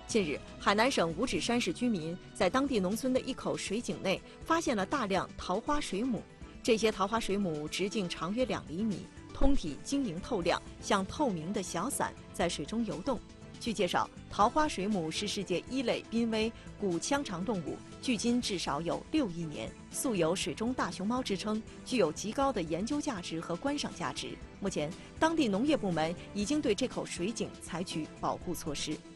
近日，海南省五指山市居民在当地农村的一口水井内发现了大量桃花水母。这些桃花水母直径长约2厘米，通体晶莹透亮，像透明的小伞在水中游动。据介绍，桃花水母是世界1类濒危古腔肠动物，距今至少有6亿年，素有水中大熊猫之称，具有极高的研究价值和观赏价值。目前，当地农业部门已经对这口水井采取保护措施。